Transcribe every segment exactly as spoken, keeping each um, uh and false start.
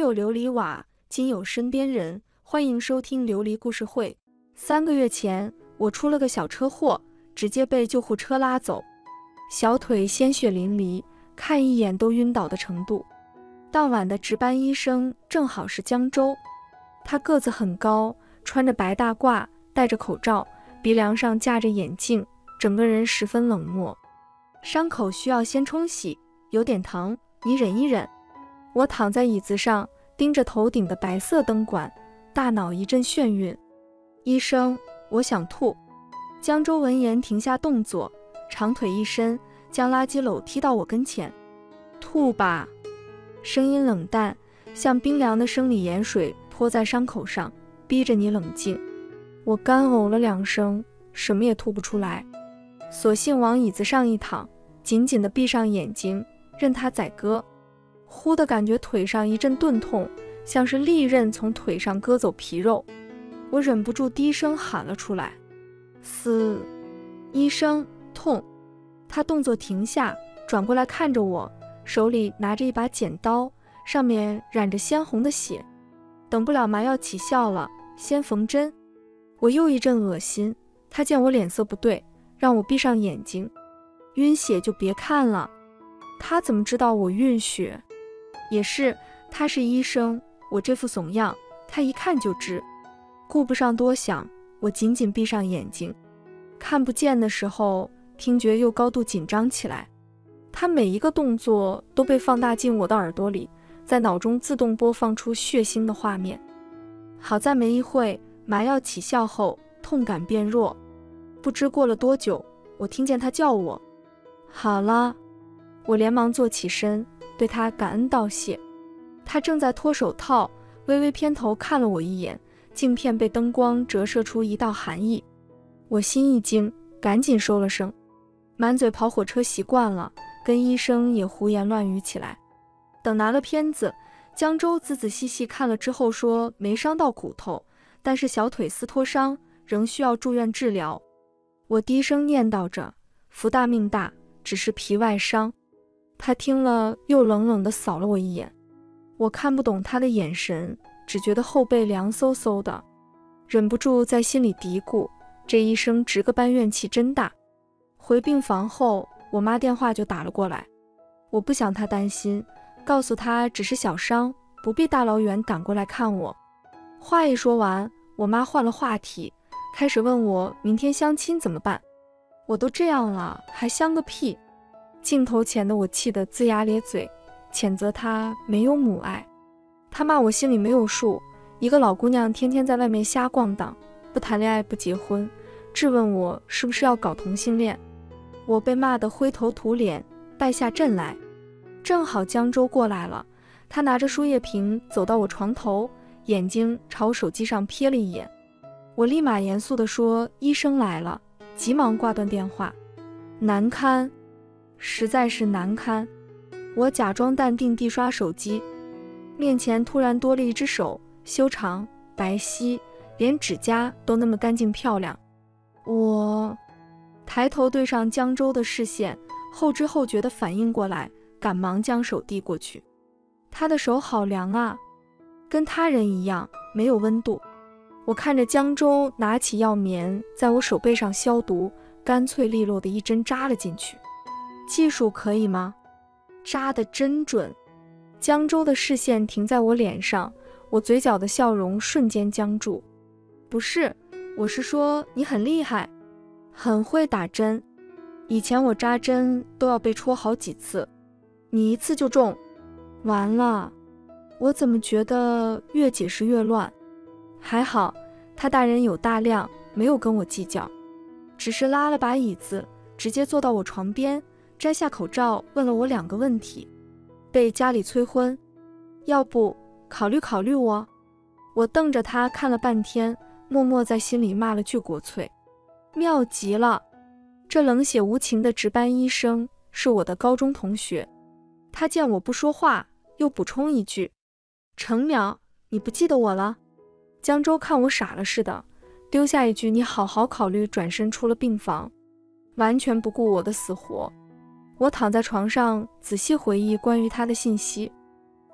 有琉璃瓦，今有身边人。欢迎收听琉璃故事会。三个月前，我出了个小车祸，直接被救护车拉走，小腿鲜血淋漓，看一眼都晕倒的程度。当晚的值班医生正好是江州，他个子很高，穿着白大褂，戴着口罩，鼻梁上架着眼镜，整个人十分冷漠。伤口需要先冲洗，有点疼，你忍一忍。我躺在椅子上，盯着头顶的白色灯管，大脑一阵眩晕。医生，我想吐。江州闻言停下动作，长腿一伸，将垃圾篓踢到我跟前。吐吧。声音冷淡，像冰凉的生理盐水泼在伤口上，逼着你冷静。我干呕了两声，什么也吐不出来，索性往椅子上一躺，紧紧地闭上眼睛，任它宰割。忽地感觉腿上一阵钝痛，像是利刃从腿上割走皮肉。我忍不住低声喊了出来：嘶！医生，痛！他动作停下，转过来看着我，手里拿着一把剪刀，上面染着鲜红的血。等不了麻药起效了，先缝针。我又一阵恶心，他见我脸色不对，让我闭上眼睛。晕血就别看了。他怎么知道我晕血？也是，他是医生，我这副怂样，他一看就知。顾不上多想，我紧紧闭上眼睛。看不见的时候，听觉又高度紧张起来。他每一个动作都被放大进我的耳朵里，在脑中自动播放出血腥的画面。好在没一会，麻药起效后，痛感变弱。不知过了多久，我听见他叫我。好了。我连忙坐起身，对他感恩道谢。他正在脱手套，微微偏头看了我一眼，镜片被灯光折射出一道寒意。我心一惊，赶紧收了声。满嘴跑火车习惯了，跟医生也胡言乱语起来。等拿了片子，江州仔仔细细看了之后说没伤到骨头，但是小腿撕脱伤，仍需要住院治疗。我低声念叨着，福大命大，只是皮外伤。他听了又冷冷地扫了我一眼。我看不懂他的眼神，只觉得后背凉飕飕的，忍不住在心里嘀咕，这医生值个班怨气真大。回病房后，我妈电话就打了过来。我不想她担心，告诉她只是小伤，不必大老远赶过来看我。话一说完，我妈换了话题，开始问我明天相亲怎么办。我都这样了，还相个屁！镜头前的我气得龇牙咧嘴，谴责她没有母爱。她骂我心里没有数，一个老姑娘天天在外面瞎逛荡，不谈恋爱不结婚，质问我是不是要搞同性恋。我被骂得灰头土脸，败下阵来。正好江州过来了，他拿着输液瓶走到我床头，眼睛朝手机上瞥了一眼。我立马严肃地说医生来了，急忙挂断电话。难堪，实在是难堪。我假装淡定地刷手机，面前突然多了一只手，修长白皙，连指甲都那么干净漂亮。我抬头对上江州的视线，后知后觉地反应过来，赶忙将手递过去。他的手好凉啊，跟他人一样没有温度。我看着江州拿起药棉在我手背上消毒，干脆利落的一针扎了进去。技术可以吗？扎得真准。江州的视线停在我脸上，我嘴角的笑容瞬间僵住。不是，我是说你很厉害，很会打针。以前我扎针都要被戳好几次，你一次就中。完了，我怎么觉得越解释越乱？还好他大人有大量，没有跟我计较，只是拉了把椅子，直接坐到我床边，摘下口罩问了我两个问题。被家里催婚，要不考虑考虑我？我瞪着他看了半天，默默在心里骂了句国粹。妙极了，这冷血无情的值班医生是我的高中同学。他见我不说话，又补充一句：程淼，你不记得我了？江州看我傻了似的，丢下一句你好好考虑，转身出了病房，完全不顾我的死活。我躺在床上仔细回忆关于他的信息。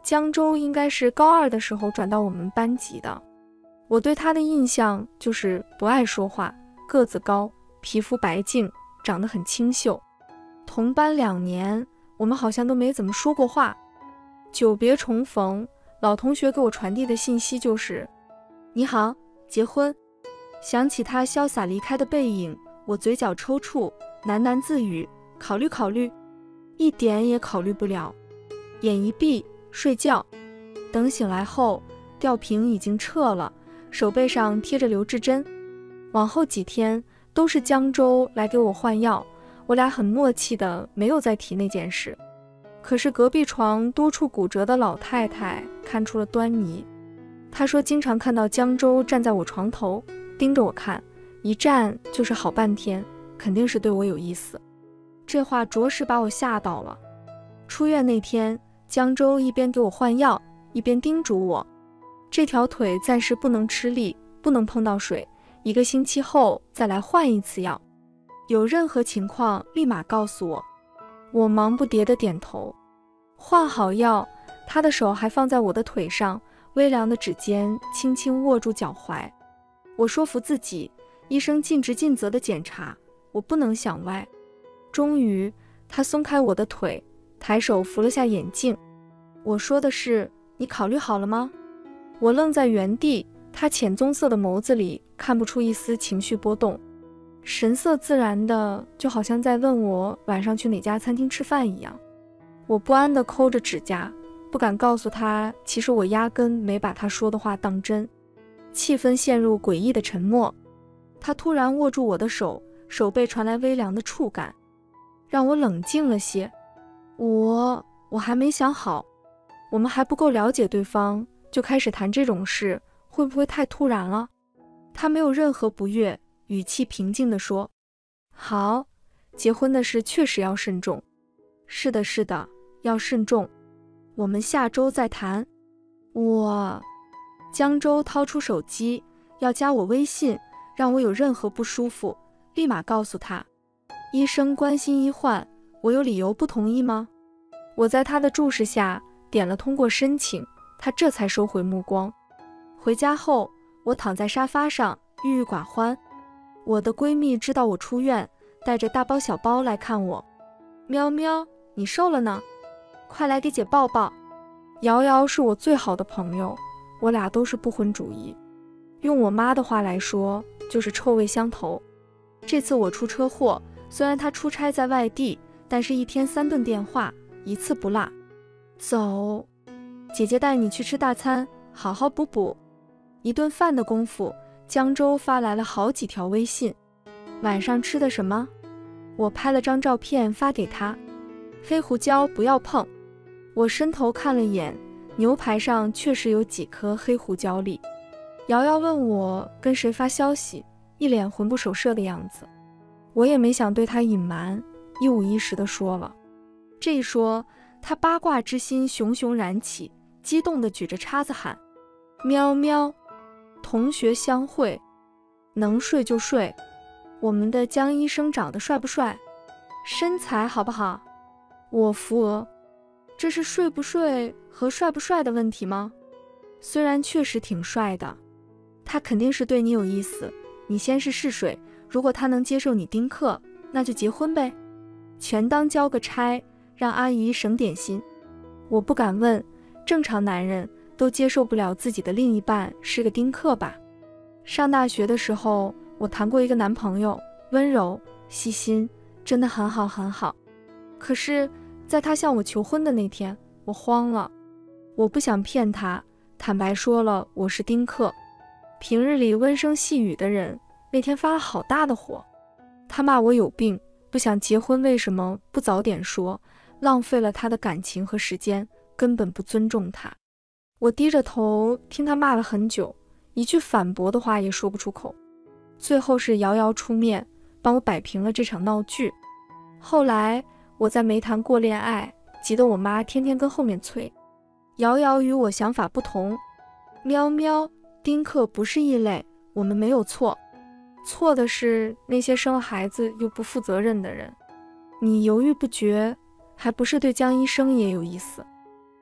江州应该是高二的时候转到我们班级的。我对他的印象就是不爱说话，个子高，皮肤白净，长得很清秀。同班两年，我们好像都没怎么说过话。久别重逢，老同学给我传递的信息就是你好，结婚。想起他潇洒离开的背影，我嘴角抽搐，喃喃自语，考虑考虑，一点也考虑不了。眼一闭，睡觉。等醒来后，吊瓶已经撤了，手背上贴着留置针。往后几天都是江州来给我换药，我俩很默契的没有再提那件事。可是隔壁床多处骨折的老太太看出了端倪，她说经常看到江州站在我床头盯着我看，一站就是好半天，肯定是对我有意思。这话着实把我吓到了。出院那天，江州一边给我换药，一边叮嘱我，这条腿暂时不能吃力，不能碰到水，一个星期后再来换一次药，有任何情况立马告诉我。我忙不迭地点头。换好药，他的手还放在我的腿上，微凉的指尖轻轻握住脚踝。我说服自己，医生尽职尽责的检查，我不能想歪。终于，他松开我的腿，抬手扶了下眼镜。我说的是，你考虑好了吗？我愣在原地，他浅棕色的眸子里看不出一丝情绪波动，神色自然的，就好像在问我晚上去哪家餐厅吃饭一样。我不安地抠着指甲，不敢告诉他，其实我压根没把他说的话当真。气氛陷入诡异的沉默。他突然握住我的手，手背传来微凉的触感，让我冷静了些。我我还没想好，我们还不够了解对方，就开始谈这种事，会不会太突然了？他没有任何不悦，语气平静地说，好，结婚的事确实要慎重。是的是的，要慎重，我们下周再谈。我江州掏出手机，要加我微信，让我有任何不舒服立马告诉他。医生关心医患，我有理由不同意吗？我在他的注视下点了通过申请，他这才收回目光。回家后，我躺在沙发上郁郁寡欢。我的闺蜜知道我出院，带着大包小包来看我。喵喵，你瘦了呢，快来给姐抱抱。瑶瑶是我最好的朋友，我俩都是不婚主义，用我妈的话来说，就是臭味相投。这次我出车祸，虽然她出差在外地，但是一天三顿电话，一次不落。走，姐姐带你去吃大餐，好好补补。一顿饭的功夫，江州发来了好几条微信。晚上吃的什么？我拍了张照片发给他。黑胡椒不要碰。我伸头看了眼，牛排上确实有几颗黑胡椒粒。瑶瑶问我跟谁发消息，一脸魂不守舍的样子。我也没想对她隐瞒，一五一十地说了。这一说，她八卦之心熊熊燃起，激动地举着叉子喊，喵喵，同学相会，能睡就睡。我们的江医生长得帅不帅？身材好不好？我扶额。这是睡不睡和帅不帅的问题吗？虽然确实挺帅的，他肯定是对你有意思，你先是试水，如果他能接受你丁克，那就结婚呗，全当交个差，让阿姨省点心。我不敢问，正常男人都接受不了自己的另一半是个丁克吧。上大学的时候，我谈过一个男朋友，温柔细心，真的很好很好。可是在他向我求婚的那天，我慌了。我不想骗他，坦白说了我是丁克。平日里温声细语的人，那天发了好大的火。他骂我有病，不想结婚为什么不早点说，浪费了他的感情和时间，根本不尊重他。我低着头听他骂了很久，一句反驳的话也说不出口。最后是瑶瑶出面帮我摆平了这场闹剧。后来我再没谈过恋爱，急得我妈天天跟后面催。瑶瑶与我想法不同，喵喵，丁克不是异类，我们没有错，错的是那些生了孩子又不负责任的人。你犹豫不决，还不是对江医生也有意思？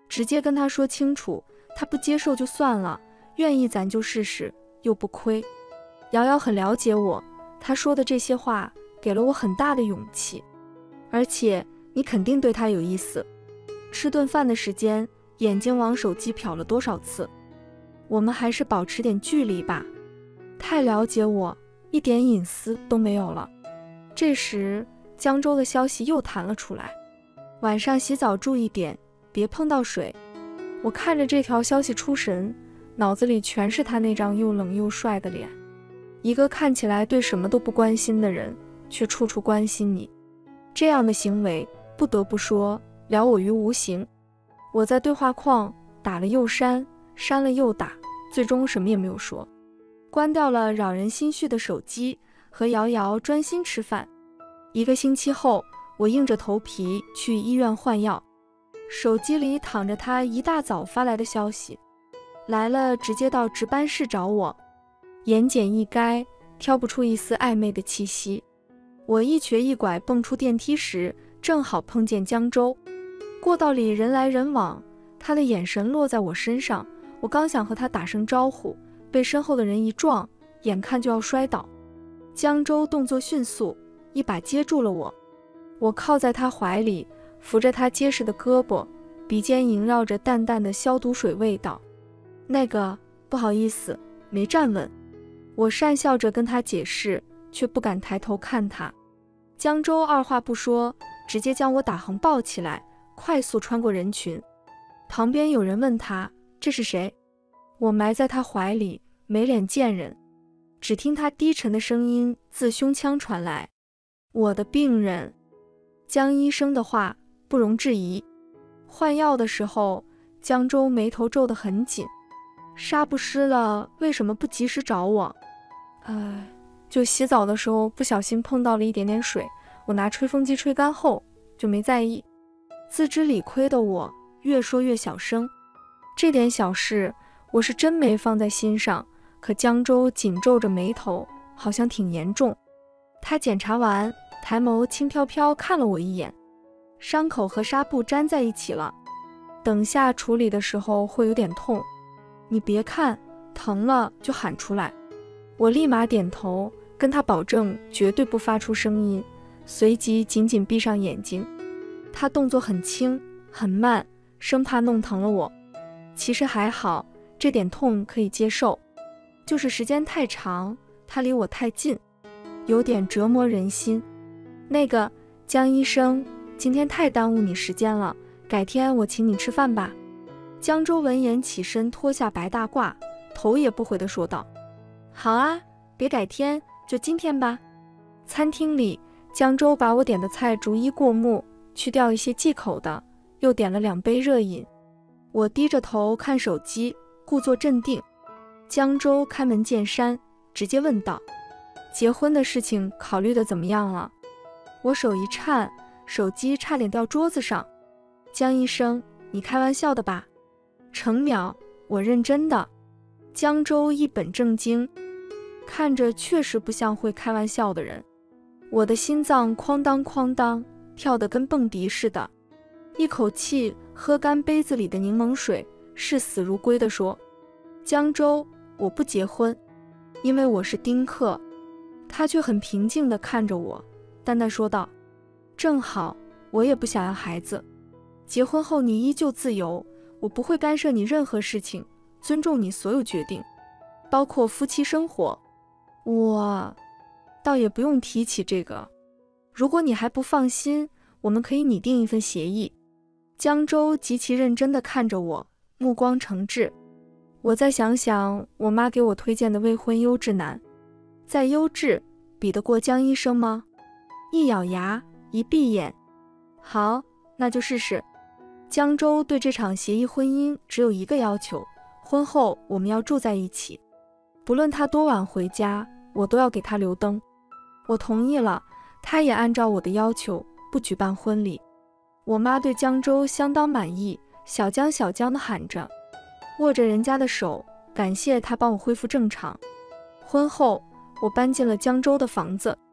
直接跟他说清楚，他不接受就算了，愿意咱就试试，又不亏。瑶瑶很了解我，她说的这些话给了我很大的勇气。而且你肯定对他有意思。吃顿饭的时间，眼睛往手机瞟了多少次？我们还是保持点距离吧。太了解我，一点隐私都没有了。这时，江州的消息又弹了出来：晚上洗澡注意点，别碰到水。我看着这条消息出神，脑子里全是他那张又冷又帅的脸。一个看起来对什么都不关心的人，却处处关心你，这样的行为，不得不说了我于无形。我在对话框打了又删，删了又打，最终什么也没有说，关掉了扰人心绪的手机，和瑶瑶专心吃饭。一个星期后，我硬着头皮去医院换药，手机里躺着他一大早发来的消息，来了直接到值班室找我，言简意赅，挑不出一丝暧昧的气息。我一瘸一拐蹦出电梯时，正好碰见江州。过道里人来人往，他的眼神落在我身上，我刚想和他打声招呼，被身后的人一撞，眼看就要摔倒。江州动作迅速，一把接住了我。我靠在他怀里，扶着他结实的胳膊，鼻尖萦绕着淡淡的消毒水味道。那个，不好意思，没站稳。我讪笑着跟他解释，却不敢抬头看他。江州二话不说，直接将我打横抱起来，快速穿过人群。旁边有人问他，这是谁？我埋在他怀里，没脸见人。只听他低沉的声音自胸腔传来，我的病人。江医生的话不容置疑。换药的时候，江州眉头皱得很紧。纱布湿了，为什么不及时找我？呃，就洗澡的时候不小心碰到了一点点水，我拿吹风机吹干后就没在意。自知理亏的我越说越小声，这点小事我是真没放在心上，可江州紧皱着眉头，好像挺严重。他检查完，抬眸轻飘飘看了我一眼，伤口和纱布粘在一起了，等下处理的时候会有点痛，你别看，疼了就喊出来。我立马点头，跟他保证绝对不发出声音，随即紧紧闭上眼睛。他动作很轻很慢，生怕弄疼了我。其实还好，这点痛可以接受，就是时间太长，他离我太近，有点折磨人心。那个江医生，今天太耽误你时间了，改天我请你吃饭吧。江州闻言起身脱下白大褂，头也不回地说道，好啊，别改天，就今天吧。餐厅里，江州把我点的菜逐一过目，去掉一些忌口的，又点了两杯热饮。我低着头看手机，故作镇定。江州开门见山，直接问道，结婚的事情考虑的怎么样了？我手一颤，手机差点掉桌子上。江医生，你开玩笑的吧？程淼，我认真的。江州一本正经，看着确实不像会开玩笑的人。我的心脏哐当哐当跳得跟蹦迪似的，一口气喝干杯子里的柠檬水，视死如归地说，江州，我不结婚，因为我是丁克。他却很平静地看着我，淡淡说道，正好，我也不想要孩子。结婚后你依旧自由，我不会干涉你任何事情，尊重你所有决定，包括夫妻生活。我倒也不用提起这个，如果你还不放心，我们可以拟定一份协议。江州极其认真地看着我，目光诚挚。我再想想我妈给我推荐的未婚优质男，再优质，比得过江医生吗？一咬牙，一闭眼，好，那就试试。江州对这场协议婚姻只有一个要求，婚后我们要住在一起，不论他多晚回家，我都要给他留灯。我同意了，他也按照我的要求不举办婚礼。我妈对江州相当满意，小江小江地喊着，握着人家的手，感谢他帮我恢复正常。婚后，我搬进了江州的房子，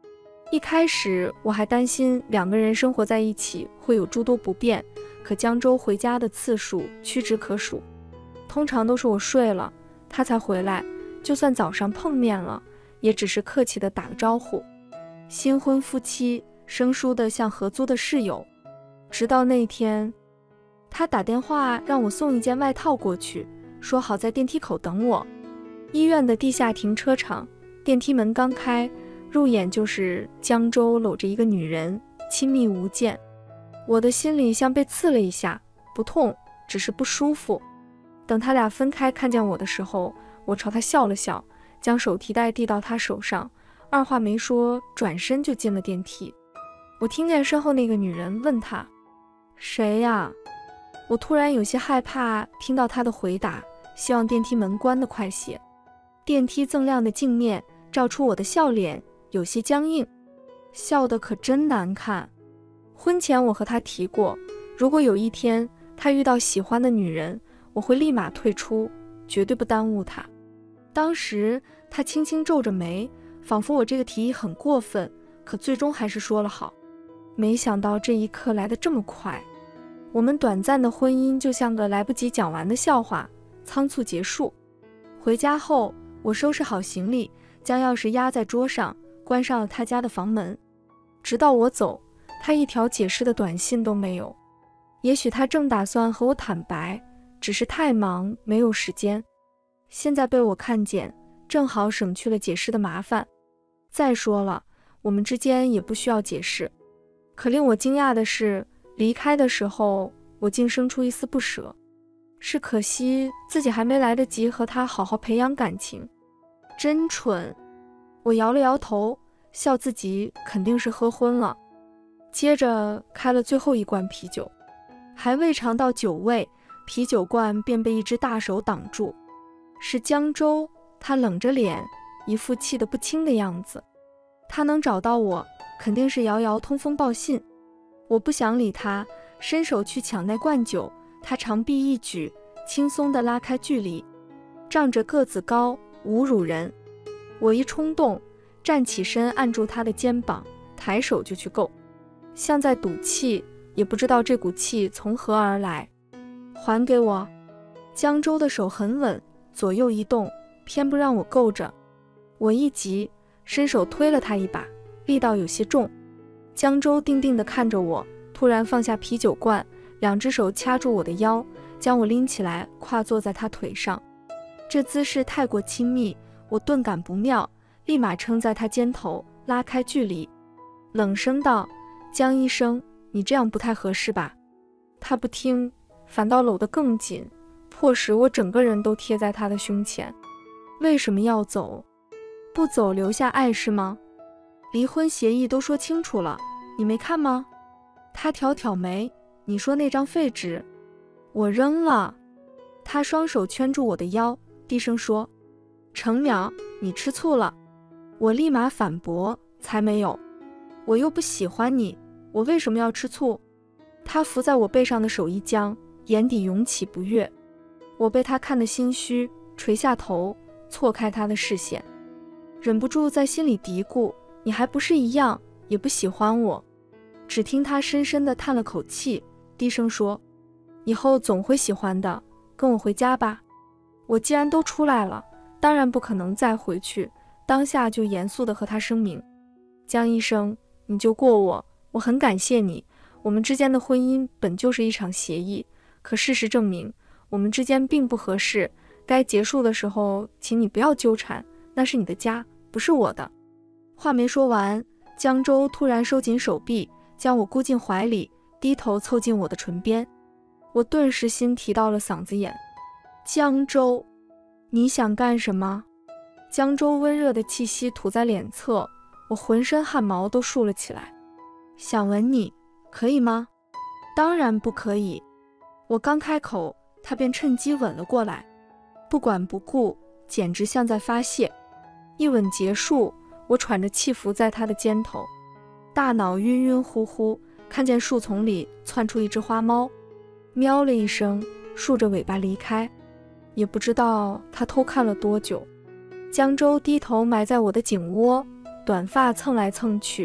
一开始我还担心两个人生活在一起会有诸多不便，可江州回家的次数屈指可数。通常都是我睡了，他才回来，就算早上碰面了，也只是客气地打个招呼。新婚夫妻生疏得像合租的室友。直到那天，他打电话让我送一件外套过去，说好在电梯口等我。医院的地下停车场，电梯门刚开，入眼就是江州搂着一个女人，亲密无间。我的心里像被刺了一下，不痛，只是不舒服。等他俩分开看见我的时候，我朝他笑了笑，将手提袋递到他手上，二话没说，转身就进了电梯。我听见身后那个女人问他：谁呀？我突然有些害怕听到他的回答，希望电梯门关得快些。电梯锃亮的镜面照出我的笑脸，有些僵硬，笑得可真难看。婚前我和他提过，如果有一天他遇到喜欢的女人，我会立马退出，绝对不耽误他。当时他轻轻皱着眉，仿佛我这个提议很过分，可最终还是说了好。没想到这一刻来得这么快，我们短暂的婚姻就像个来不及讲完的笑话，仓促结束。回家后，我收拾好行李，将钥匙压在桌上，关上了他家的房门。直到我走，他一条解释的短信都没有。也许他正打算和我坦白，只是太忙没有时间。现在被我看见，正好省去了解释的麻烦。再说了，我们之间也不需要解释。可令我惊讶的是，离开的时候我竟生出一丝不舍，是可惜自己还没来得及和他好好培养感情。真蠢。我摇了摇头，笑自己肯定是喝昏了。接着开了最后一罐啤酒，还未尝到酒味，啤酒罐便被一只大手挡住。是江州，他冷着脸，一副气得不轻的样子。他能找到我，肯定是遥遥通风报信。我不想理他，伸手去抢那罐酒，他长臂一举，轻松地拉开距离。仗着个子高，侮辱人。我一冲动，站起身按住他的肩膀，抬手就去够，像在赌气，也不知道这股气从何而来。还给我。江州的手很稳，左右一动，偏不让我够着。我一急，伸手推了他一把，力道有些重。江州定定地看着我，突然放下啤酒罐，两只手掐住我的腰，将我拎起来，跨坐在他腿上。这姿势太过亲密，我顿感不妙，立马撑在他肩头，拉开距离，冷声道：江医生，你这样不太合适吧？他不听，反倒搂得更紧，迫使我整个人都贴在他的胸前。为什么要走？不走留下爱是吗？离婚协议都说清楚了，你没看吗？他挑挑眉，你说那张废纸？我扔了。他双手圈住我的腰，低声说：程淼，你吃醋了。我立马反驳：才没有，我又不喜欢你，我为什么要吃醋？他伏在我背上的手一僵，眼底涌起不悦。我被他看得心虚，垂下头，错开他的视线，忍不住在心里嘀咕：你还不是一样，也不喜欢我。只听他深深地叹了口气，低声说：以后总会喜欢的，跟我回家吧。我既然都出来了，当然不可能再回去，当下就严肃地和他声明：江医生，你救过我，我很感谢你，我们之间的婚姻本就是一场协议，可事实证明我们之间并不合适，该结束的时候请你不要纠缠，那是你的家，不是我的。话没说完，江州突然收紧手臂，将我箍进怀里，低头凑近我的唇边。我顿时心提到了嗓子眼。江州，你想干什么？江州温热的气息吐在脸侧，我浑身汗毛都竖了起来。想吻你，可以吗？当然不可以。我刚开口，他便趁机吻了过来，不管不顾，简直像在发泄。一吻结束，我喘着气伏在他的肩头，大脑晕晕乎乎，看见树丛里窜出一只花猫，喵了一声，竖着尾巴离开。也不知道他偷看了多久。江州低头埋在我的颈窝，短发蹭来蹭去，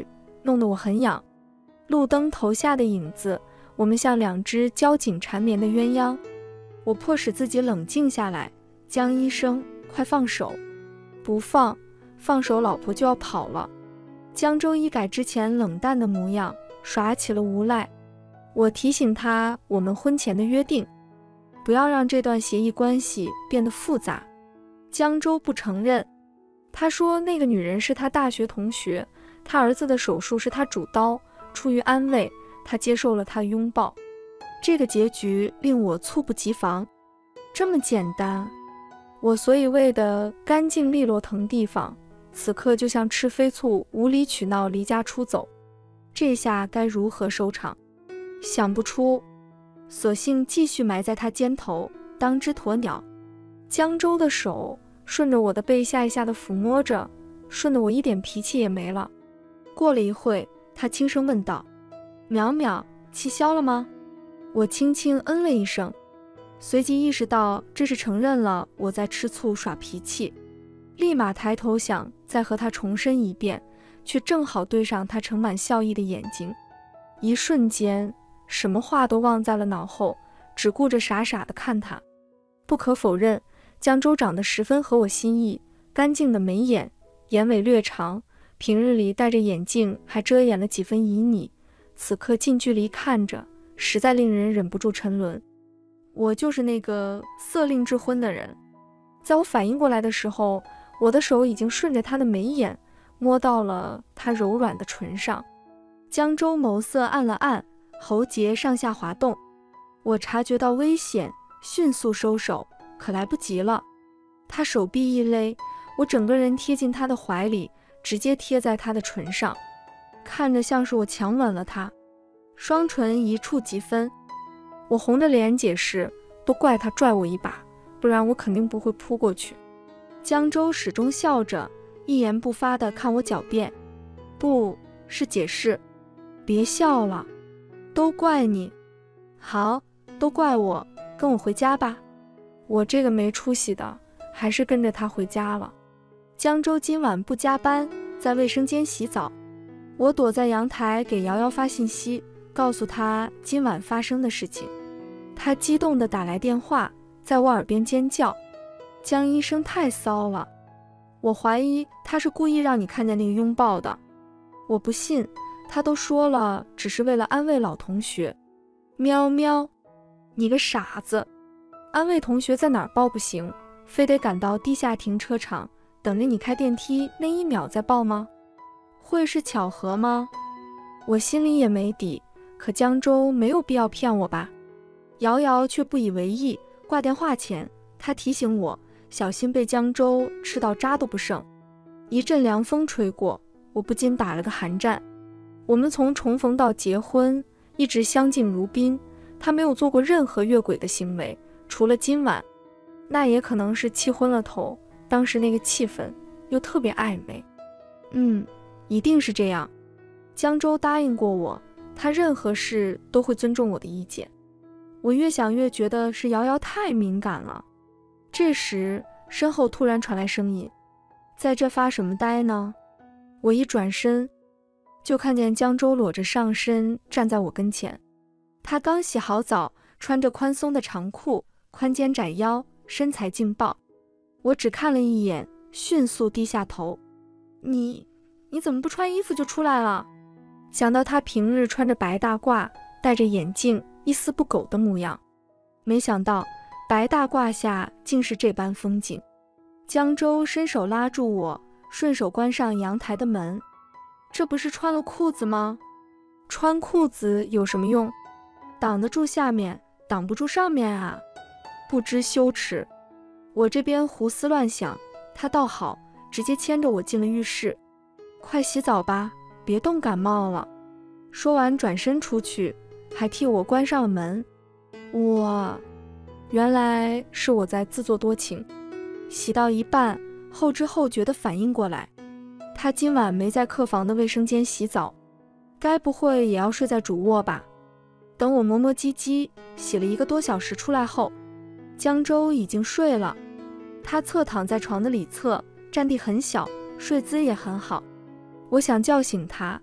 弄得我很痒。路灯投下的影子，我们像两只交紧缠绵的鸳鸯。我迫使自己冷静下来，江医生，快放手！不放，放手老婆就要跑了。江州一改之前冷淡的模样，耍起了无赖。我提醒他我们婚前的约定，不要让这段协议关系变得复杂。江州不承认，他说那个女人是他大学同学，他儿子的手术是他主刀，出于安慰，他接受了他的拥抱。这个结局令我猝不及防。这么简单，我所以为的干净利落腾地方，此刻就像吃飞醋无理取闹离家出走。这下该如何收场？想不出，索性继续埋在他肩头，当只鸵鸟。江州的手顺着我的背下一下的抚摸着，顺得我一点脾气也没了。过了一会，他轻声问道：淼淼，气消了吗？我轻轻嗯了一声，随即意识到这是承认了我在吃醋耍脾气，立马抬头想再和他重申一遍，却正好对上他盛满笑意的眼睛。一瞬间，什么话都忘在了脑后，只顾着傻傻地看他。不可否认，江州长得十分合我心意，干净的眉眼，眼尾略长，平日里戴着眼镜还遮掩了几分旖旎，此刻近距离看着，实在令人忍不住沉沦。我就是那个色令智昏的人。在我反应过来的时候，我的手已经顺着他的眉眼摸到了他柔软的唇上。江州眸色暗了暗，喉结上下滑动。我察觉到危险，迅速收手，可来不及了。他手臂一勒，我整个人贴进他的怀里，直接贴在他的唇上，看着像是我强吻了他，双唇一触即分。我红着脸解释，都怪他拽我一把，不然我肯定不会扑过去。江州始终笑着，一言不发地看我狡辩，不是解释。别笑了，都怪你。好，都怪我，跟我回家吧。我这个没出息的，还是跟着他回家了。江州今晚不加班，在卫生间洗澡。我躲在阳台给瑶瑶发信息，告诉他今晚发生的事情。他激动地打来电话，在我耳边尖叫：江医生太骚了，我怀疑他是故意让你看见那个拥抱的。我不信，他都说了，只是为了安慰老同学。喵喵，你个傻子，安慰同学在哪儿抱不行，非得赶到地下停车场，等着你开电梯那一秒再抱吗？会是巧合吗？我心里也没底，可江州没有必要骗我吧？瑶瑶却不以为意，挂电话前，她提醒我小心被江州吃到渣都不剩。一阵凉风吹过，我不禁打了个寒战。我们从重逢到结婚一直相敬如宾，他没有做过任何越轨的行为，除了今晚，那也可能是气昏了头，当时那个气氛又特别暧昧。嗯，一定是这样。江州答应过我，他任何事都会尊重我的意见。我越想越觉得是瑶瑶太敏感了。这时身后突然传来声音：在这发什么呆呢？我一转身就看见江州裸着上身站在我跟前。他刚洗好澡，穿着宽松的长裤，宽肩窄腰，身材劲爆。我只看了一眼，迅速低下头。你你怎么不穿衣服就出来了？想到他平日穿着白大褂，戴着眼镜，一丝不苟的模样，没想到白大褂下竟是这般风景。江州伸手拉住我，顺手关上阳台的门。这不是穿了裤子吗？穿裤子有什么用？挡得住下面，挡不住上面啊！不知羞耻。我这边胡思乱想，他倒好，直接牵着我进了浴室。快洗澡吧，别冻感冒了。说完转身出去，还替我关上了门。我原来是我在自作多情。洗到一半，后知后觉地反应过来，他今晚没在客房的卫生间洗澡，该不会也要睡在主卧吧？等我磨磨唧唧洗了一个多小时出来后，江州已经睡了。他侧躺在床的里侧，占地很小，睡姿也很好。我想叫醒他，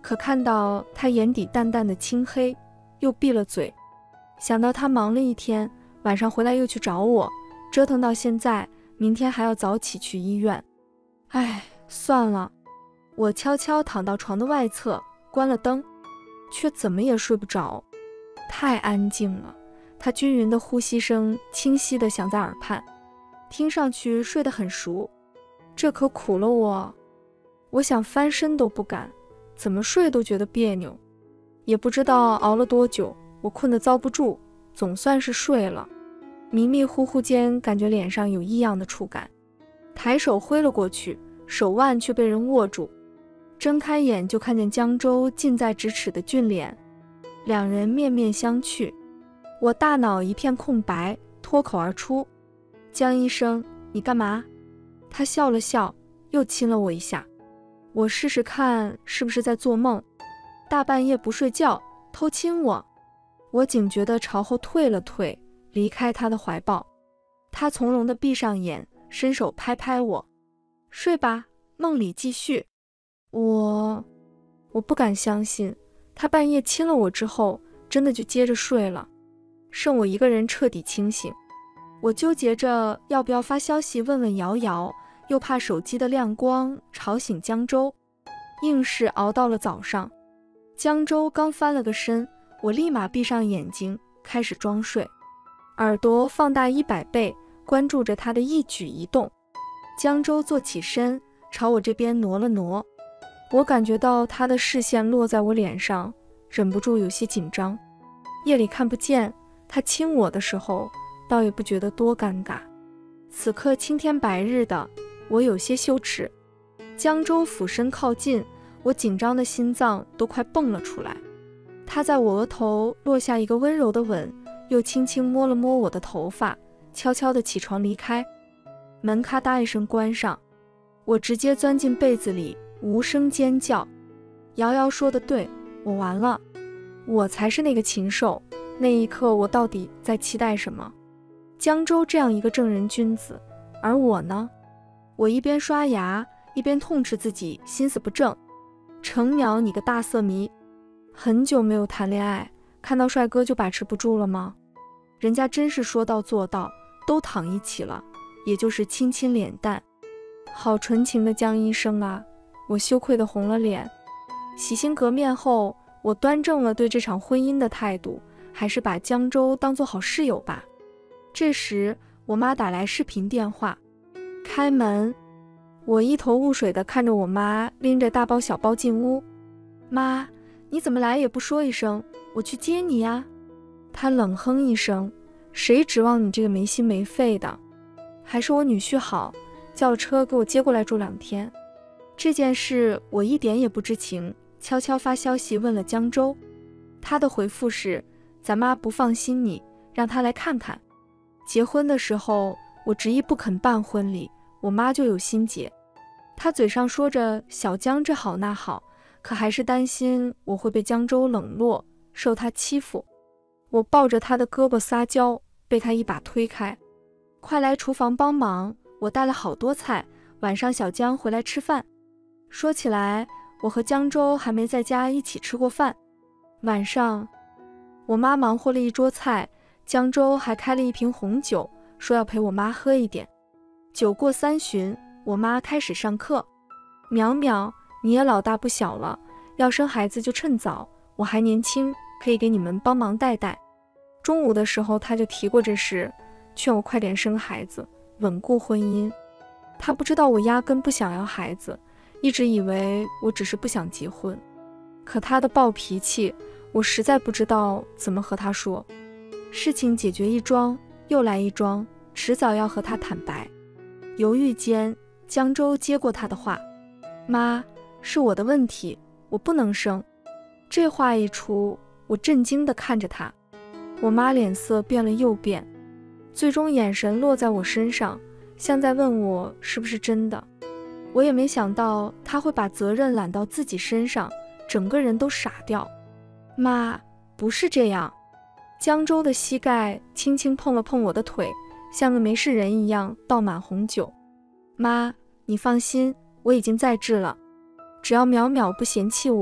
可看到他眼底淡淡的青黑，又闭了嘴。想到他忙了一天，晚上回来又去找我，折腾到现在，明天还要早起去医院。唉，算了。我悄悄躺到床的外侧，关了灯，却怎么也睡不着。太安静了，他均匀的呼吸声清晰地响在耳畔，听上去睡得很熟。这可苦了我，我想翻身都不敢，怎么睡都觉得别扭。也不知道熬了多久，我困得遭不住，总算是睡了。迷迷糊糊间，感觉脸上有异样的触感，抬手挥了过去，手腕却被人握住。睁开眼就看见江州近在咫尺的俊脸，两人面面相觑。我大脑一片空白，脱口而出：江医生，你干嘛？他笑了笑，又亲了我一下。我试试看是不是在做梦，大半夜不睡觉偷亲我。我警觉地朝后退了退，离开他的怀抱。他从容地闭上眼，伸手拍拍我：睡吧，梦里继续。我我不敢相信，他半夜亲了我之后，真的就接着睡了，剩我一个人彻底清醒。我纠结着要不要发消息问问瑶瑶，又怕手机的亮光吵醒江州，硬是熬到了早上。江州刚翻了个身，我立马闭上眼睛，开始装睡，耳朵放大一百倍，关注着他的一举一动。江州坐起身，朝我这边挪了挪，我感觉到他的视线落在我脸上，忍不住有些紧张。夜里看不见，他亲我的时候，倒也不觉得多尴尬。此刻青天白日的，我有些羞耻。江州俯身靠近，我紧张的心脏都快蹦了出来。他在我额头落下一个温柔的吻，又轻轻摸了摸我的头发，悄悄地起床离开。门咔嗒一声关上，我直接钻进被子里，无声尖叫。瑶瑶说的对，我完了，我才是那个禽兽。那一刻我到底在期待什么？江州这样一个正人君子，而我呢？我一边刷牙一边痛斥自己心思不正。程淼，你个大色迷，很久没有谈恋爱，看到帅哥就把持不住了吗？人家真是说到做到，都躺一起了，也就是亲亲脸蛋。好纯情的江医生啊，我羞愧地红了脸。洗心革面后，我端正了对这场婚姻的态度，还是把江州当作好室友吧。这时我妈打来视频电话，开门。我一头雾水地看着我妈拎着大包小包进屋。妈，你怎么来也不说一声，我去接你呀。她冷哼一声，谁指望你这个没心没肺的？还是我女婿好，叫了车给我接过来住两天。这件事我一点也不知情，悄悄发消息问了江州。他的回复是：咱妈不放心你，让他来看看。结婚的时候我执意不肯办婚礼，我妈就有心结。她嘴上说着小江这好那好，可还是担心我会被江州冷落，受他欺负。我抱着他的胳膊撒娇，被他一把推开。快来厨房帮忙，我带了好多菜，晚上小江回来吃饭。说起来，我和江州还没在家一起吃过饭。晚上我妈忙活了一桌菜，江州还开了一瓶红酒，说要陪我妈喝一点。酒过三巡，我妈开始上课。淼淼，你也老大不小了，要生孩子就趁早，我还年轻，可以给你们帮忙带带。中午的时候她就提过这事，劝我快点生孩子，稳固婚姻。她不知道我压根不想要孩子，一直以为我只是不想结婚。可她的暴脾气，我实在不知道怎么和她说。事情解决一桩又来一桩，迟早要和她坦白。犹豫间，江州接过她的话：妈，是我的问题，我不能生。这话一出，我震惊地看着她。我妈脸色变了又变，最终眼神落在我身上，像在问我是不是真的。我也没想到她会把责任揽到自己身上，整个人都傻掉。妈，不是这样。江州的膝盖轻轻碰了碰我的腿，像个没事人一样倒满红酒。妈，你放心，我已经在治了，只要淼淼不嫌弃我，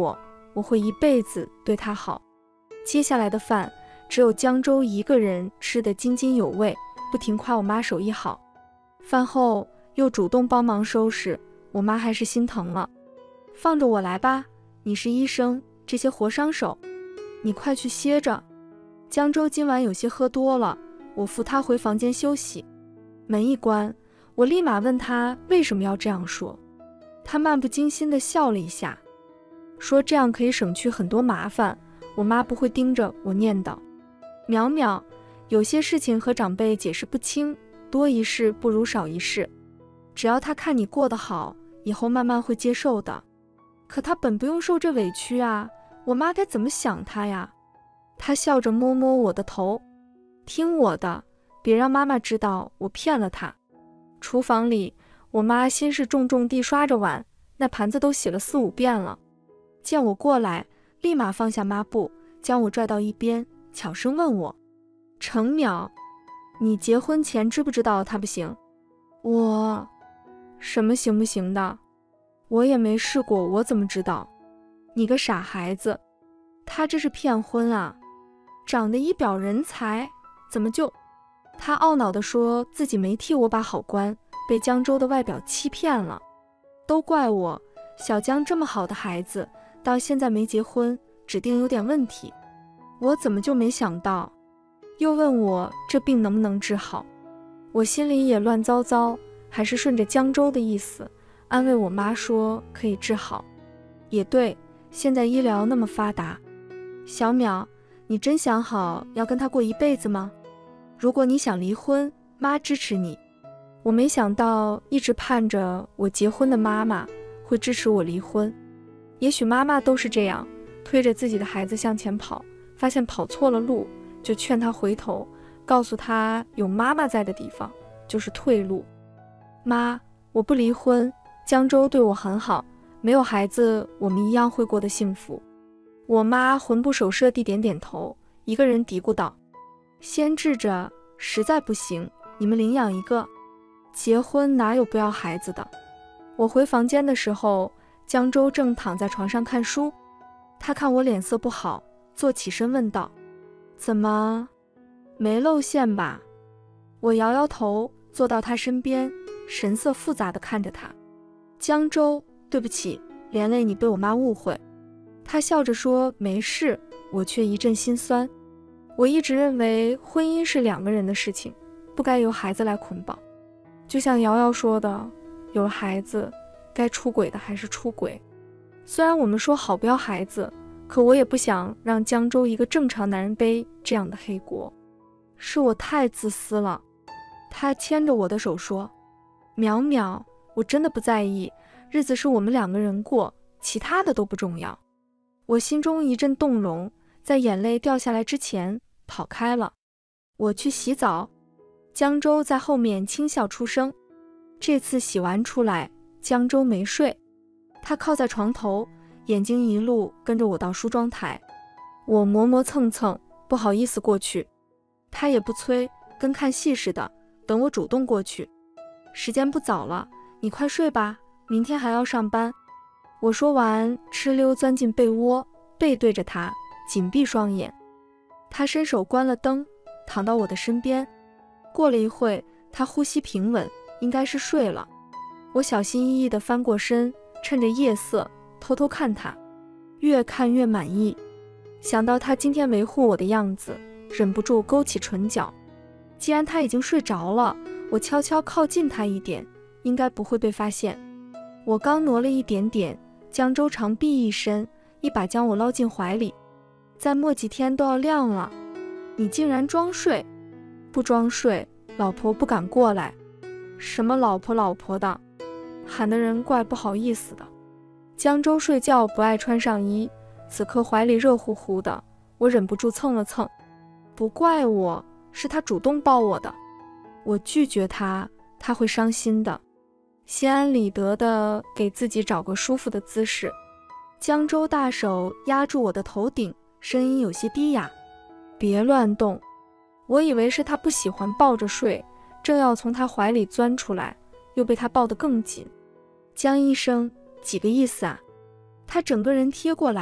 我会一辈子对他好。接下来的饭只有江州一个人吃得津津有味，不停夸我妈手艺好。饭后又主动帮忙收拾，我妈还是心疼了。放着我来吧，你是医生，这些活伤手，你快去歇着。江州今晚有些喝多了，我扶他回房间休息。门一关，我立马问他为什么要这样说。他漫不经心地笑了一下，说这样可以省去很多麻烦，我妈不会盯着我念叨。淼淼，有些事情和长辈解释不清，多一事不如少一事，只要他看你过得好，以后慢慢会接受的。可他本不用受这委屈啊，我妈该怎么想他呀？他笑着摸摸我的头，听我的，别让妈妈知道我骗了她。厨房里，我妈心事重重地刷着碗，那盘子都洗了四五遍了。见我过来，立马放下抹布，将我拽到一边，悄声问我：程淼，你结婚前知不知道他不行？我什么行不行的？我也没试过，我怎么知道？你个傻孩子，他这是骗婚啊！长得一表人才，怎么就……他懊恼地说自己没替我把好关，被江州的外表欺骗了。都怪我，小江这么好的孩子，到现在没结婚，指定有点问题。我怎么就没想到？又问我这病能不能治好。我心里也乱糟糟，还是顺着江州的意思，安慰我妈说可以治好。也对，现在医疗那么发达。小淼，你真想好要跟他过一辈子吗？如果你想离婚，妈支持你。我没想到一直盼着我结婚的妈妈会支持我离婚。也许妈妈都是这样，推着自己的孩子向前跑，发现跑错了路，就劝他回头，告诉他有妈妈在的地方就是退路。妈，我不离婚，江州对我很好，没有孩子我们一样会过得幸福。我妈魂不守舍地点点头，一个人嘀咕道：先治着，实在不行你们领养一个。结婚哪有不要孩子的？我回房间的时候，江州正躺在床上看书，他看我脸色不好，坐起身问道：怎么没露馅吧？我摇摇头，坐到他身边，神色复杂地看着他。江州，对不起，连累你被我妈误会。他笑着说没事，我却一阵心酸。我一直认为婚姻是两个人的事情，不该由孩子来捆绑。就像瑶瑶说的，有了孩子，该出轨的还是出轨。虽然我们说好不要孩子，可我也不想让江州一个正常男人背这样的黑锅。是我太自私了。他牵着我的手说：淼淼，我真的不在意，日子是我们两个人过，其他的都不重要。我心中一阵动容，在眼泪掉下来之前跑开了。我去洗澡。江州在后面轻笑出声。这次洗完出来，江州没睡，他靠在床头，眼睛一路跟着我到梳妆台。我磨磨蹭蹭，不好意思过去，他也不催，跟看戏似的，等我主动过去。时间不早了，你快睡吧，明天还要上班。我说完，哧溜钻进被窝，背对着他，紧闭双眼。他伸手关了灯，躺到我的身边。过了一会，他呼吸平稳，应该是睡了。我小心翼翼地翻过身，趁着夜色偷偷看他，越看越满意。想到他今天维护我的样子，忍不住勾起唇角。既然他已经睡着了，我悄悄靠近他一点，应该不会被发现。我刚挪了一点点，江州长臂一伸，一把将我捞进怀里。再磨几天都要亮了，你竟然装睡？不装睡，老婆不敢过来。什么老婆老婆的，喊的人怪不好意思的。江州睡觉不爱穿上衣，此刻怀里热乎乎的，我忍不住蹭了蹭。不怪我，是他主动抱我的。我拒绝他，他会伤心的。心安理得的给自己找个舒服的姿势。江州大手压住我的头顶，声音有些低哑：别乱动。我以为是他不喜欢抱着睡，正要从他怀里钻出来，又被他抱得更紧。江医生，几个意思啊？他整个人贴过来，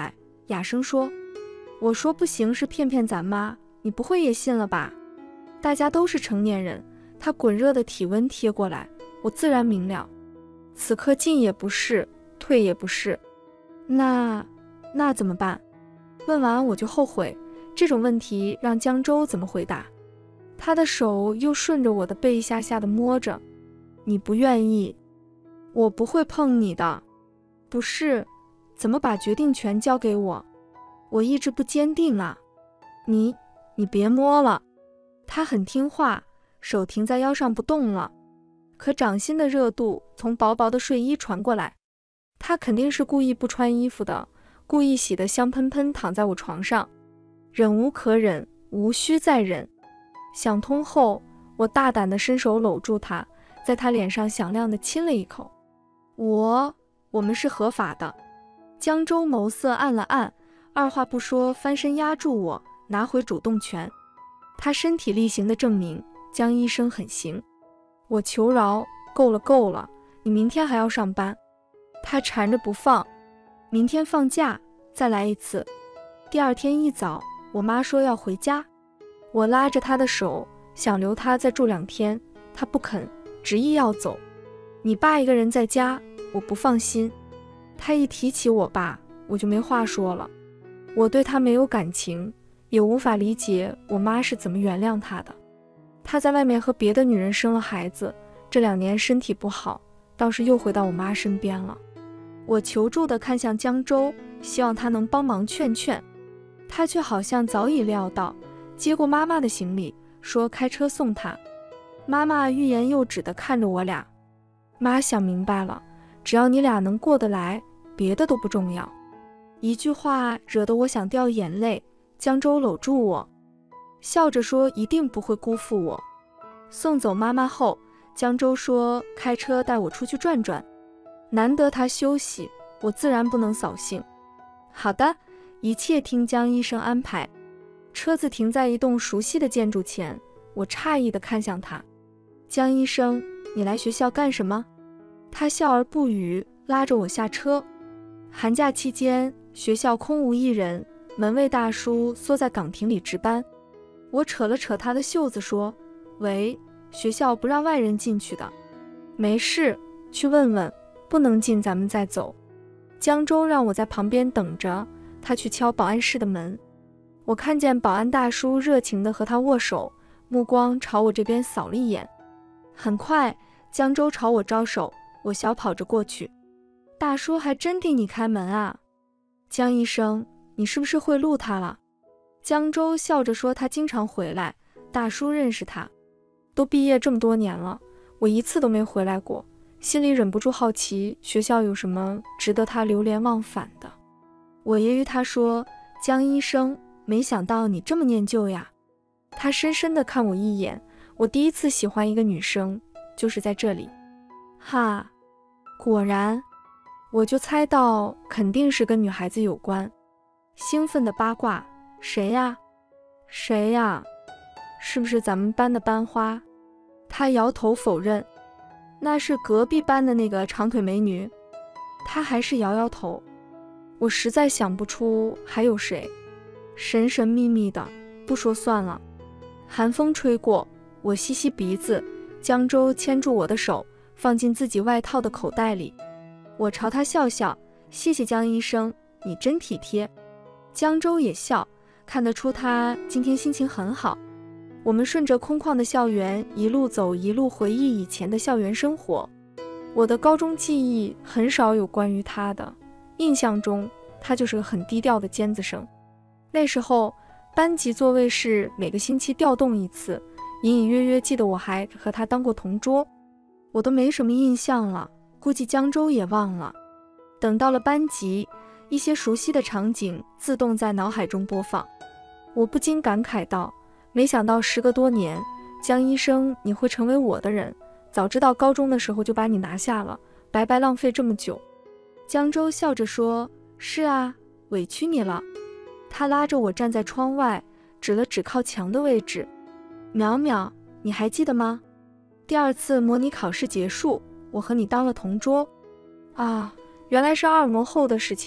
哑声说：我说不行是骗骗咱妈，你不会也信了吧？大家都是成年人，他滚热的体温贴过来，我自然明了。此刻进也不是，退也不是，那那怎么办？问完我就后悔，这种问题让江州怎么回答？他的手又顺着我的背下下的摸着。你不愿意，我不会碰你的。不是，怎么把决定权交给我？我意志不坚定啊。你你别摸了。他很听话，手停在腰上不动了，可掌心的热度从薄薄的睡衣传过来。他肯定是故意不穿衣服的，故意洗得香喷喷躺在我床上。忍无可忍，无需再忍。想通后，我大胆地伸手搂住他，在他脸上响亮地亲了一口。我我们是合法的。江州眸色暗了暗，二话不说翻身压住我，拿回主动权。他身体力行的证明江医生很行。我求饶，够了够了，你明天还要上班。他缠着不放，明天放假再来一次。第二天一早，我妈说要回家，我拉着她的手，想留她再住两天，她不肯，执意要走。你爸一个人在家，我不放心。她一提起我爸，我就没话说了。我对他没有感情，也无法理解我妈是怎么原谅他的。他在外面和别的女人生了孩子，这两年身体不好，倒是又回到我妈身边了。我求助地看向江州，希望他能帮忙劝劝。他却好像早已料到，接过妈妈的行李，说开车送他。妈妈欲言又止地看着我俩。妈想明白了，只要你俩能过得来，别的都不重要。一句话惹得我想掉眼泪。江州搂住我，笑着说一定不会辜负我。送走妈妈后，江州说开车带我出去转转，难得他休息，我自然不能扫兴。好的，一切听江医生安排。车子停在一栋熟悉的建筑前，我诧异地看向他。江医生，你来学校干什么？他笑而不语，拉着我下车。寒假期间，学校空无一人，门卫大叔缩在岗亭里值班。我扯了扯他的袖子说：喂，学校不让外人进去的。没事，去问问，不能进咱们再走。江州让我在旁边等着，他去敲保安室的门。我看见保安大叔热情地和他握手，目光朝我这边扫了一眼。很快，江州朝我招手，我小跑着过去。大叔还真替你开门啊。江医生，你是不是会录他了？江州笑着说他经常回来，大叔认识他。都毕业这么多年了，我一次都没回来过，心里忍不住好奇学校有什么值得他流连忘返的。我揶揄他说：江医生，没想到你这么念旧呀。他深深地看我一眼，我第一次喜欢一个女生，就是在这里。哈，果然，我就猜到肯定是跟女孩子有关。兴奋的八卦，谁呀？谁呀？是不是咱们班的班花？他摇头否认。那是隔壁班的那个长腿美女。他还是摇摇头。我实在想不出还有谁，神神秘秘的，不说算了。寒风吹过，我吸吸鼻子，江州牵住我的手，放进自己外套的口袋里。我朝他笑笑，谢谢江医生，你真体贴。江州也笑，看得出他今天心情很好。我们顺着空旷的校园一路走，一路回忆以前的校园生活。我的高中记忆很少有关于他的，印象中他就是个很低调的尖子生。那时候班级座位是每个星期调动一次，隐隐约约记得我还和他当过同桌，我都没什么印象了，估计江州也忘了。等到了班级，一些熟悉的场景自动在脑海中播放，我不禁感慨道：没想到时隔多年，江医生你会成为我的人，早知道高中的时候就把你拿下了，白白浪费这么久。江州笑着说：是啊，委屈你了。他拉着我站在窗外，指了指靠墙的位置。淼淼，你还记得吗？第二次模拟考试结束，我和你当了同桌。啊，原来是二模后的事情，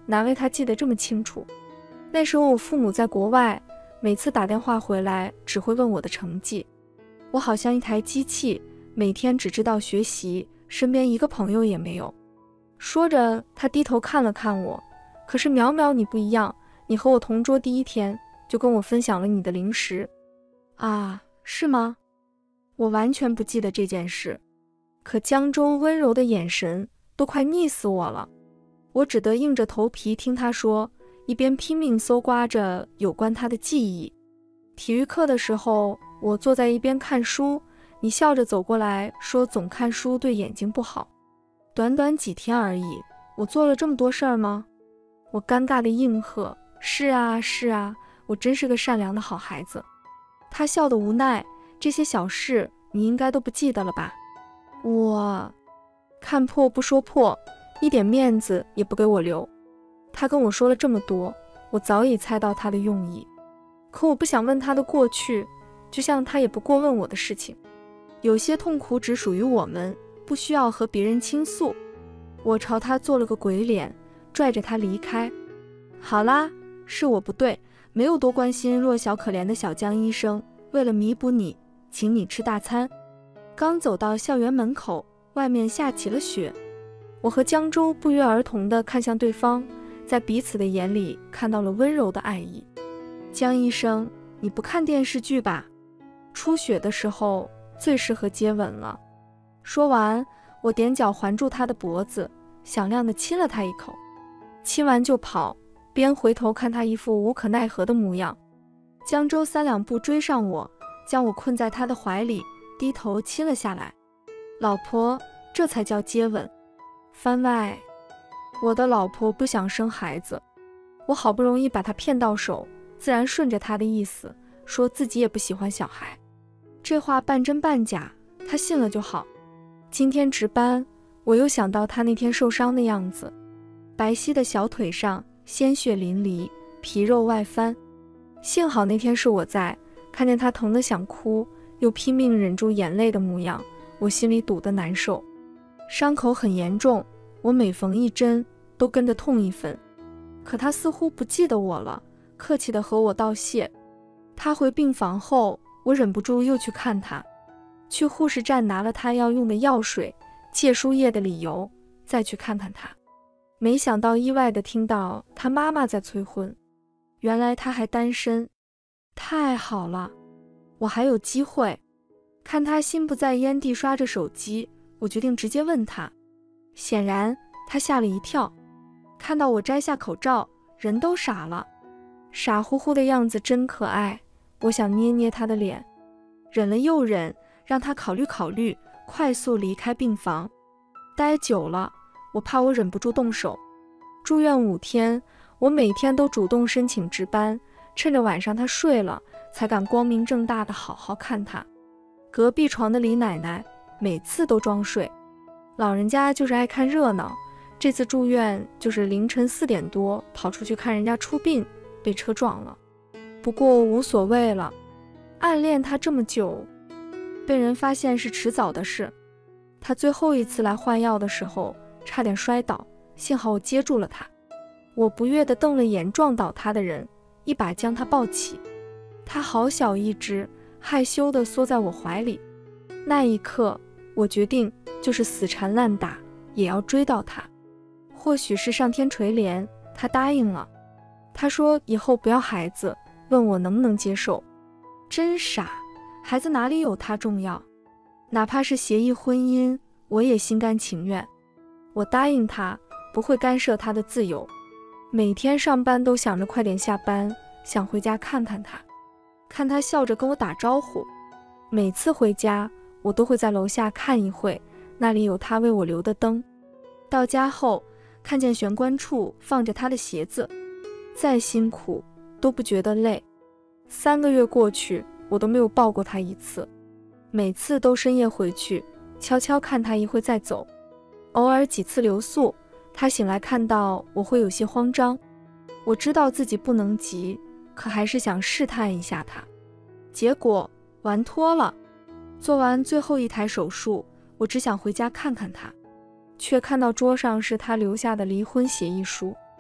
难为他记得这么清楚。那时候我父母在国外，每次打电话回来只会问我的成绩。我好像一台机器，每天只知道学习，身边一个朋友也没有。说着，他低头看了看我，可是淼淼你不一样，你和我同桌第一天就跟我分享了你的零食。啊，是吗？我完全不记得这件事，可江州温柔的眼神都快溺死我了。我只得硬着头皮听他说，一边拼命搜刮着有关他的记忆。体育课的时候，我坐在一边看书，你笑着走过来说总看书对眼睛不好。短短几天而已，我做了这么多事儿吗？我尴尬的应和，是啊是啊，我真是个善良的好孩子。他笑得无奈，这些小事你应该都不记得了吧？我看破不说破，一点面子也不给我留。他跟我说了这么多，我早已猜到他的用意，可我不想问他的过去，就像他也不过问我的事情。有些痛苦只属于我们，不需要和别人倾诉。我朝他做了个鬼脸，拽着他离开。好啦，是我不对，没有多关心弱小可怜的小江医生，为了弥补你，请你吃大餐。刚走到校园门口，外面下起了雪。我和江州不约而同地看向对方，在彼此的眼里看到了温柔的爱意。江医生，你不看电视剧吧？初雪的时候最适合接吻了。说完，我踮脚环住他的脖子，响亮地亲了他一口。亲完就跑，边回头看他一副无可奈何的模样。江州三两步追上我，将我困在他的怀里，低头亲了下来。老婆，这才叫接吻。番外，我的老婆不想生孩子。我好不容易把她骗到手，自然顺着她的意思，说自己也不喜欢小孩。这话半真半假，她信了就好。今天值班，我又想到她那天受伤的样子，白皙的小腿上鲜血淋漓，皮肉外翻。幸好那天是我在，看见她疼得想哭，又拼命忍住眼泪的模样，我心里堵得难受。伤口很严重，我每缝一针都跟着痛一分。可她似乎不记得我了，客气地和我道谢。她回病房后，我忍不住又去看她，去护士站拿了她要用的药水，借输液的理由，再去看看她。没想到意外地听到她妈妈在催婚，原来她还单身。太好了，我还有机会。看她心不在焉地刷着手机，我决定直接问她。显然她吓了一跳，看到我摘下口罩，人都傻了。傻乎乎的样子真可爱，我想捏捏她的脸，忍了又忍，让她考虑考虑，快速离开病房。待久了，我怕我忍不住动手。住院五天，我每天都主动申请值班，趁着晚上她睡了，才敢光明正大的好好看她。隔壁床的李奶奶每次都装睡，老人家就是爱看热闹。这次住院就是凌晨四点多跑出去看人家出殡，被车撞了。不过无所谓了，暗恋他这么久，被人发现是迟早的事。他最后一次来换药的时候差点摔倒，幸好我接住了他。我不悦地瞪了眼撞倒他的人，一把将他抱起。他好小一只，害羞地缩在我怀里。那一刻我决定就是死缠烂打也要追到他。或许是上天垂怜，他答应了。他说以后不要孩子，问我能不能接受。真傻，孩子哪里有他重要？哪怕是协议婚姻，我也心甘情愿。我答应他，不会干涉他的自由。每天上班都想着快点下班，想回家看看他，看他笑着跟我打招呼。每次回家，我都会在楼下看一会，那里有他为我留的灯。到家后，看见玄关处放着他的鞋子，再辛苦都不觉得累。三个月过去，我都没有抱过他一次，每次都深夜回去，悄悄看他一会再走。偶尔几次留宿，他醒来看到我会有些慌张。我知道自己不能急，可还是想试探一下他。结果玩脱了。做完最后一台手术，我只想回家看看他，却看到桌上是他留下的离婚协议书。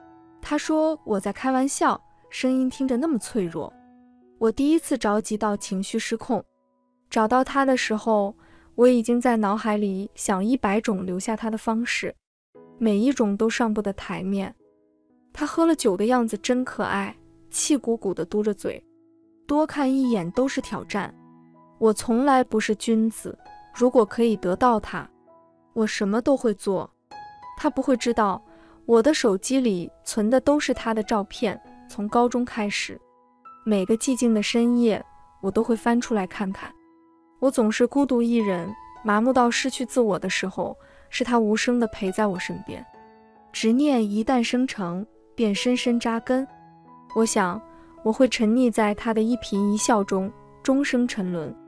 他说我在开玩笑，声音听着那么脆弱。我第一次着急到情绪失控。找到他的时候，我已经在脑海里想一百种留下他的方式，每一种都上不得台面。他喝了酒的样子真可爱，气鼓鼓地嘟着嘴，多看一眼都是挑战。我从来不是君子，如果可以得到他，我什么都会做。他不会知道，我的手机里存的都是他的照片，从高中开始，每个寂静的深夜，我都会翻出来看看。我总是孤独一人，麻木到失去自我的时候，是他无声地陪在我身边。执念一旦生成，便深深扎根。我想，我会沉溺在他的一颦一笑中，终生沉沦。